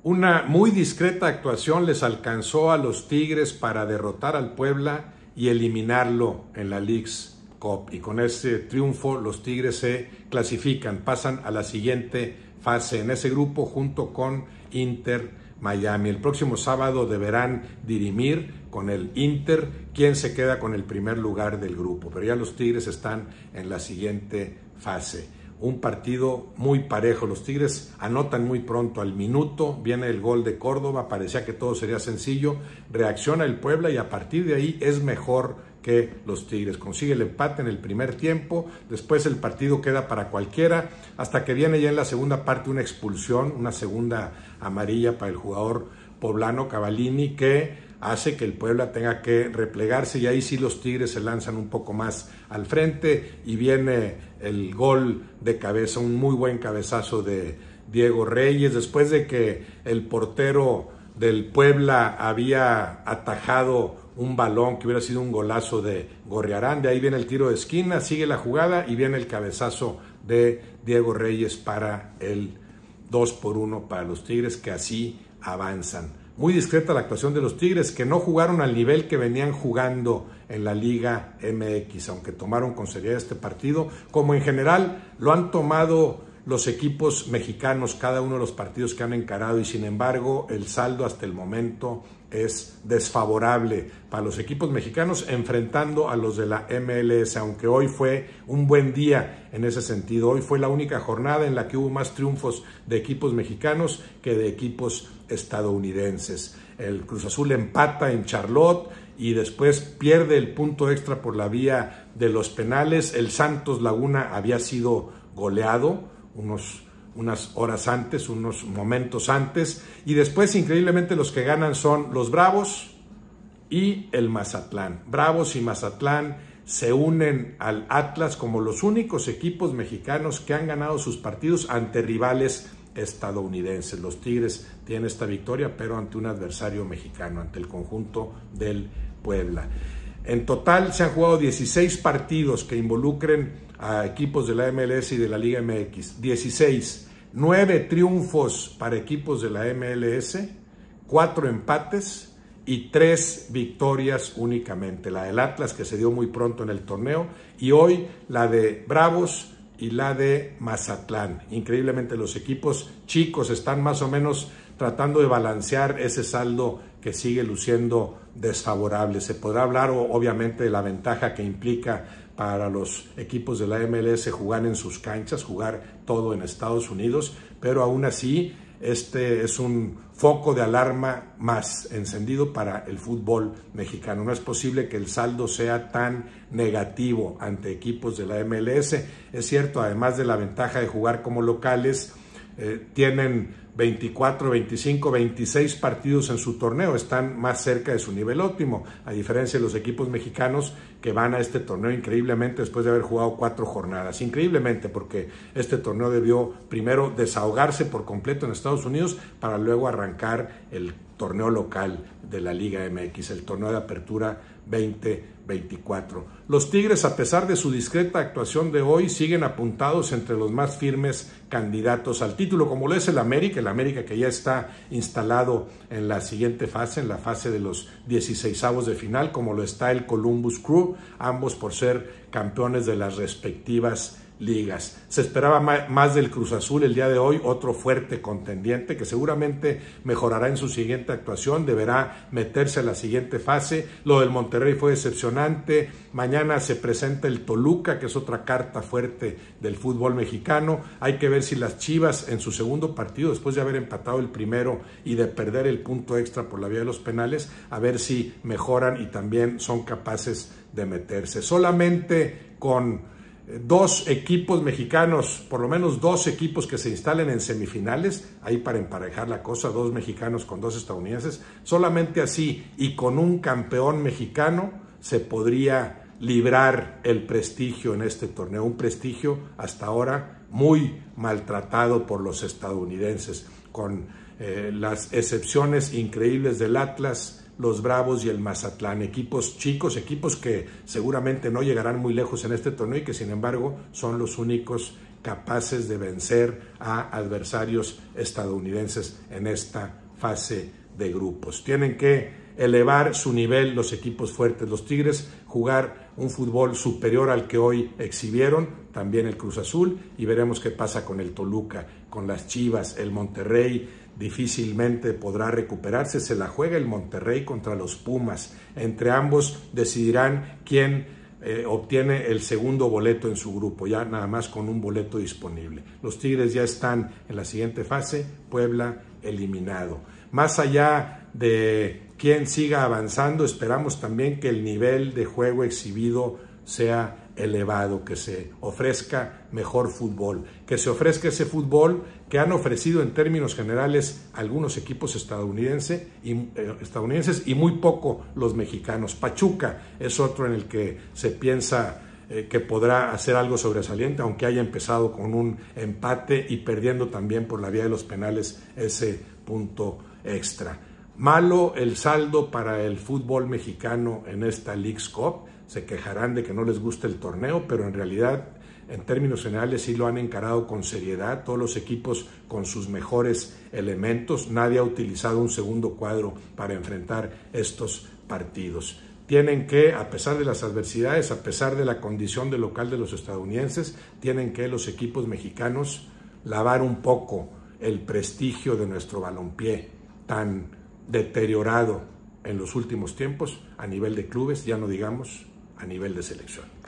Una muy discreta actuación les alcanzó a los Tigres para derrotar al Puebla y eliminarlo en la Leagues Cup. Y con ese triunfo los Tigres se clasifican, pasan a la siguiente fase en ese grupo junto con Inter Miami. El próximo sábado deberán dirimir con el Inter quién se queda con el primer lugar del grupo. Pero ya los Tigres están en la siguiente fase. Un partido muy parejo, los Tigres anotan muy pronto, al minuto viene el gol de Córdoba, parecía que todo sería sencillo, reacciona el Puebla y a partir de ahí es mejor que los Tigres, consigue el empate en el primer tiempo, después el partido queda para cualquiera, hasta que viene ya en la segunda parte una expulsión, una segunda amarilla para el jugador poblano Cavallini, que hace que el Puebla tenga que replegarse y ahí sí los Tigres se lanzan un poco más al frente y viene el gol de cabeza, un muy buen cabezazo de Diego Reyes, después de que el portero del Puebla había atajado un balón que hubiera sido un golazo de Gorriarán, de ahí viene el tiro de esquina, sigue la jugada y viene el cabezazo de Diego Reyes para el 2-1 para los Tigres, que así avanzan. Muy discreta la actuación de los Tigres, que no jugaron al nivel que venían jugando en la Liga MX, aunque tomaron con seriedad este partido, como en general lo han tomado los equipos mexicanos, cada uno de los partidos que han encarado, y sin embargo el saldo hasta el momento es desfavorable para los equipos mexicanos enfrentando a los de la MLS, aunque hoy fue un buen día en ese sentido. Hoy fue la única jornada en la que hubo más triunfos de equipos mexicanos que de equipos estadounidenses. El Cruz Azul empata en Charlotte y después pierde el punto extra por la vía de los penales. El Santos Laguna había sido goleado unas horas antes, unos momentos antes, y después increíblemente los que ganan son los Bravos y el Mazatlán. Bravos y Mazatlán se unen al Atlas como los únicos equipos mexicanos que han ganado sus partidos ante rivales estadounidenses. Los Tigres tienen esta victoria, pero ante un adversario mexicano, ante el conjunto del Puebla. En total se han jugado 16 partidos que involucren a equipos de la MLS y de la Liga MX. 16, 9 triunfos para equipos de la MLS, 4 empates y 3 victorias únicamente. La del Atlas, que se dio muy pronto en el torneo, y hoy la de Bravos y la de Mazatlán. Increíblemente los equipos chicos están más o menos tratando de balancear ese saldo que sigue luciendo desfavorable. Se podrá hablar obviamente de la ventaja que implica para los equipos de la MLS jugar en sus canchas, jugar todo en Estados Unidos, pero aún así este es un foco de alarma más encendido para el fútbol mexicano. No es posible que el saldo sea tan negativo ante equipos de la MLS. Es cierto, además de la ventaja de jugar como locales, tienen 24, 25, 26 partidos en su torneo, están más cerca de su nivel óptimo, a diferencia de los equipos mexicanos que van a este torneo increíblemente después de haber jugado 4 jornadas, increíblemente, porque este torneo debió primero desahogarse por completo en Estados Unidos para luego arrancar el torneo local de la Liga MX, el torneo de apertura 2024. Los Tigres, a pesar de su discreta actuación de hoy, siguen apuntados entre los más firmes candidatos al título, como lo es el América que ya está instalado en la siguiente fase, en la fase de los 16avos de final, como lo está el Columbus Crew, ambos por ser campeones de las respectivas ligas. Se esperaba más del Cruz Azul el día de hoy, otro fuerte contendiente que seguramente mejorará en su siguiente actuación, deberá meterse a la siguiente fase. Lo del Monterrey fue decepcionante. Mañana se presenta el Toluca, que es otra carta fuerte del fútbol mexicano. Hay que ver si las Chivas en su segundo partido, después de haber empatado el primero y de perder el punto extra por la vía de los penales, a ver si mejoran y también son capaces de meterse. Solamente con 2 equipos mexicanos, por lo menos 2 equipos que se instalen en semifinales, ahí para emparejar la cosa, 2 mexicanos con 2 estadounidenses, solamente así y con un campeón mexicano se podría librar el prestigio en este torneo, un prestigio hasta ahora muy maltratado por los estadounidenses, con las excepciones increíbles del Atlas, los Bravos y el Mazatlán, equipos chicos, equipos que seguramente no llegarán muy lejos en este torneo y que sin embargo son los únicos capaces de vencer a adversarios estadounidenses en esta fase de grupos. Tienen que elevar su nivel los equipos fuertes. Los Tigres jugar un fútbol superior al que hoy exhibieron, también el Cruz Azul, y veremos qué pasa con el Toluca, con las Chivas. El Monterrey difícilmente podrá recuperarse, se la juega el Monterrey contra los Pumas. Entre ambos decidirán quién obtiene el segundo boleto en su grupo, ya nada más con un boleto disponible. Los Tigres ya están en la siguiente fase, Puebla eliminado. Más allá de quién siga avanzando, esperamos también que el nivel de juego exhibido sea elevado, que se ofrezca mejor fútbol, que se ofrezca ese fútbol que han ofrecido en términos generales algunos equipos estadounidenses y muy poco los mexicanos. Pachuca es otro en el que se piensa que podrá hacer algo sobresaliente, aunque haya empezado con un empate y perdiendo también por la vía de los penales ese punto extra. Malo el saldo para el fútbol mexicano en esta Leagues Cup. Se quejarán de que no les gusta el torneo, pero en realidad, en términos generales, sí lo han encarado con seriedad, todos los equipos con sus mejores elementos. Nadie ha utilizado un segundo cuadro para enfrentar estos partidos. Tienen que, a pesar de las adversidades, a pesar de la condición de local de los estadounidenses, tienen que los equipos mexicanos lavar un poco el prestigio de nuestro balompié tan deteriorado en los últimos tiempos a nivel de clubes, ya no digamos a nivel de selección.